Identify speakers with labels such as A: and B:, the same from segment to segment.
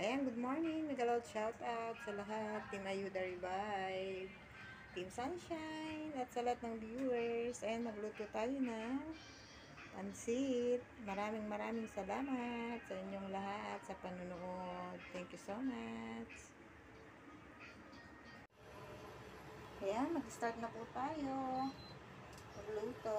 A: Ayan, good morning. Nagalaw shout out sa lahat. Team Ayuda Revive, Team Sunshine, at sa lahat ng viewers. Ayan, magluto tayo ng pansit. Maraming salamat sa inyong lahat sa panunood. Thank you so much. Ayan, mag-start na po tayo. Magluto.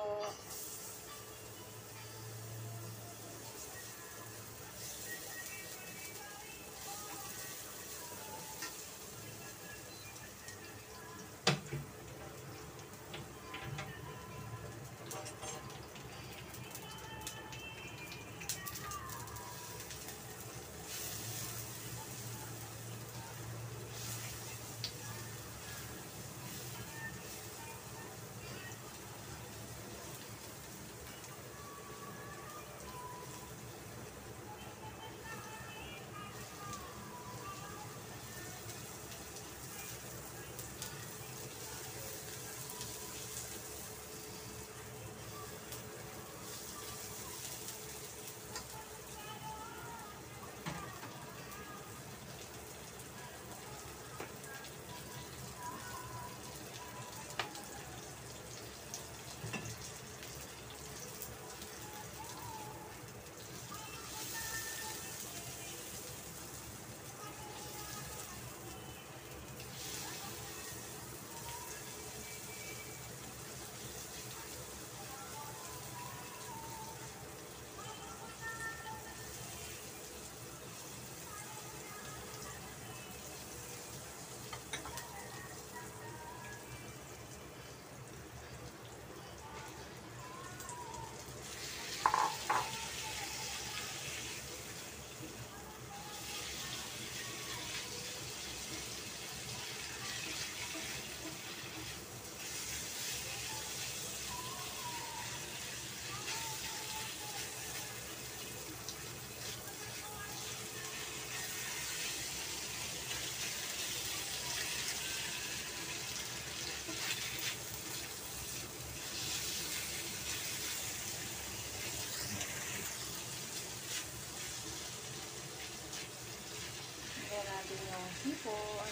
A: Ayan natin yung sipon.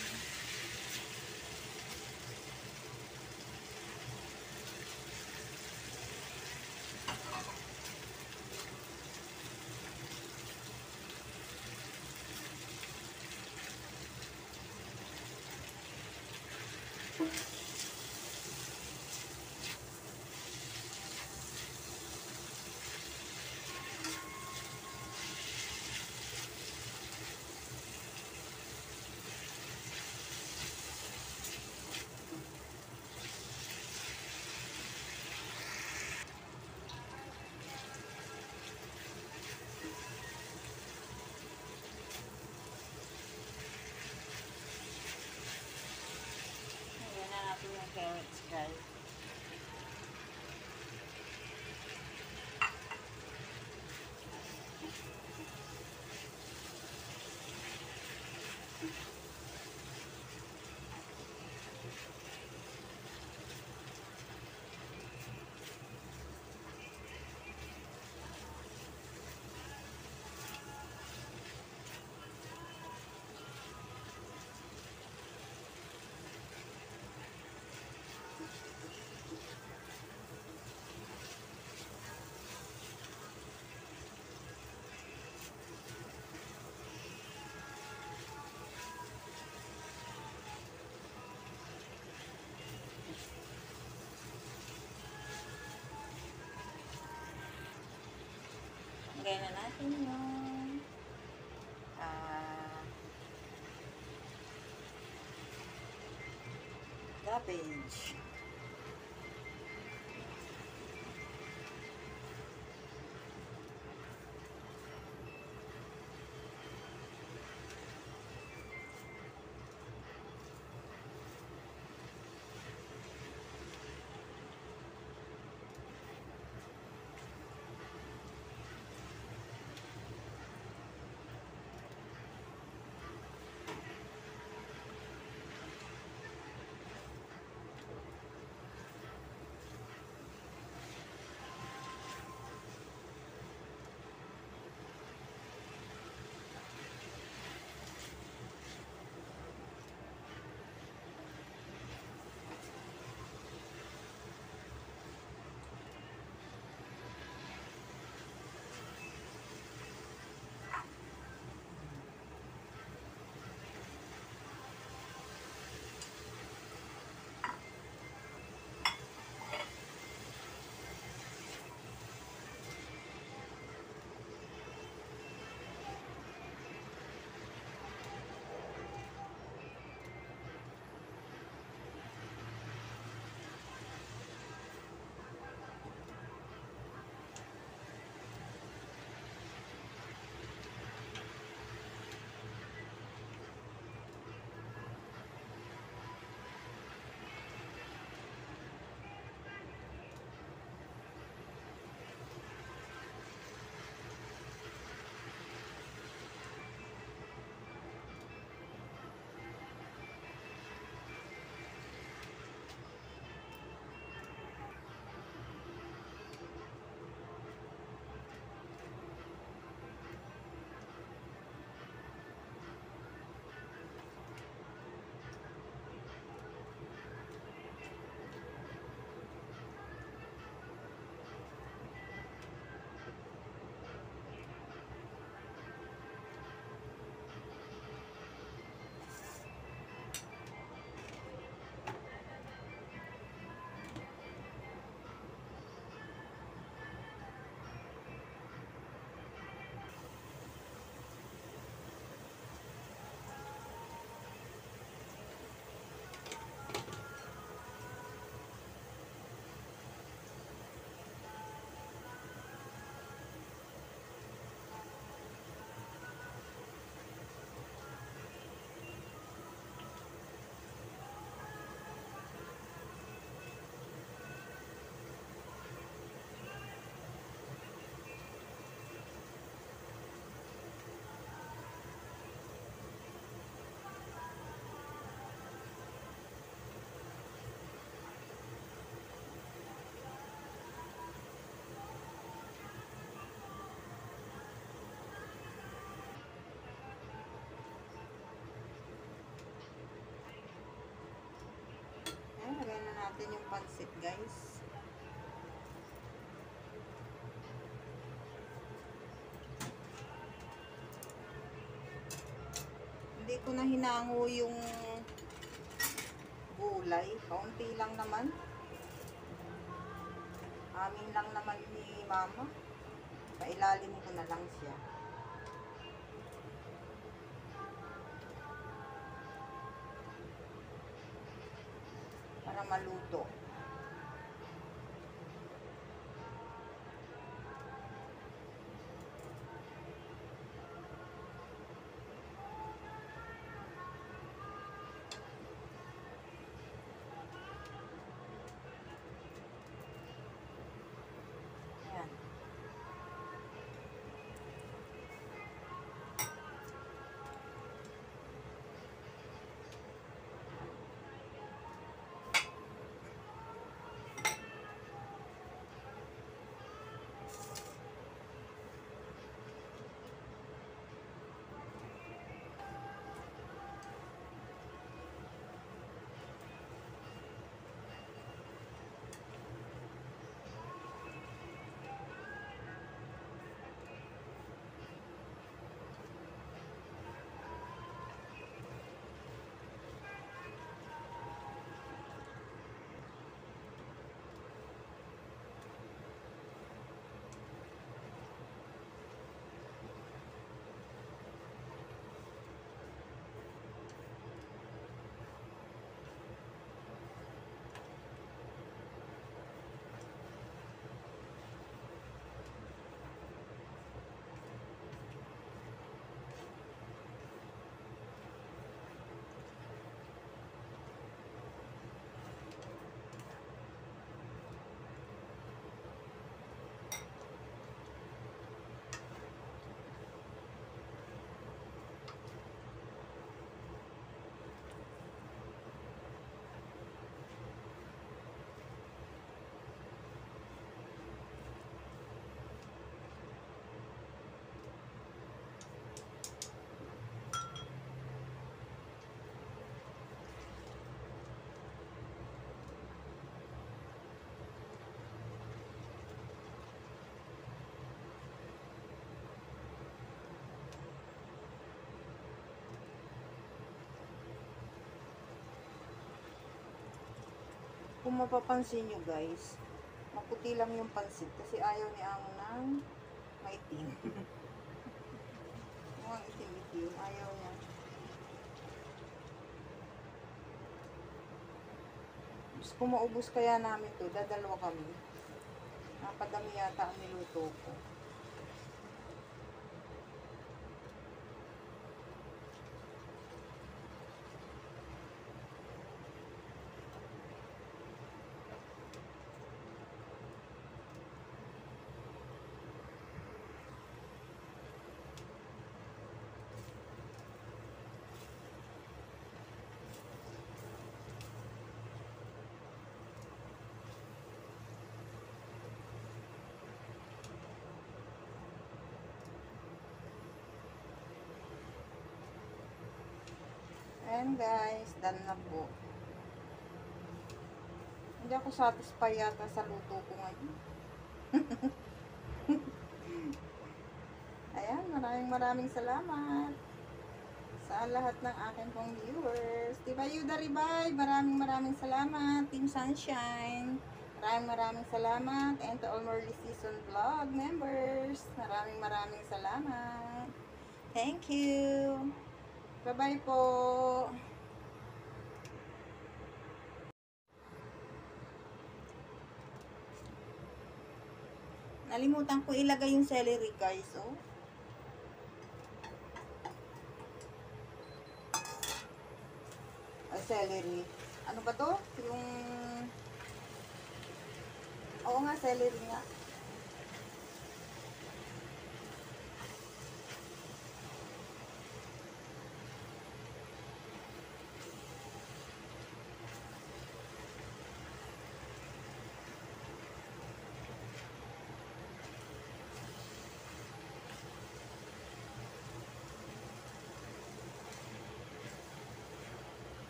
A: Ayan na natin yung carrots, guys. Lagay na natin yung cabbage. natin yung pansit, guys. Hindi ko na hinango yung gulay. Kaunti lang naman. Amin lang naman ni mama. Pailalim ko na lang siya. Para maluto. Ayan. Kung mapapansin nyo guys, maputi lang yung pansit kasi ayaw ni Amo ng maitim. Mukhang itim-itim, ayaw niya. Kung maubos kaya namin to, dadalawa kami. Napadami yata ang niluto ko. And guys, done na po. Hindi ako satisfied yata sa luto ko ngayon. Ayan, maraming salamat sa lahat ng akin pong viewers. Diba Yuda Ribay, maraming salamat. Team Sunshine, maraming salamat. And to all Merly Season Vlog members, maraming salamat. Thank you. Bye-bye po. Nalimutan ko ilagay yung celery guys, oh. Ay, celery. Ano ba to? Yung... Oo nga, celery nga.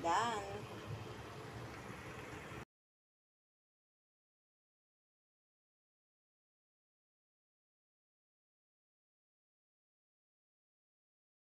A: done.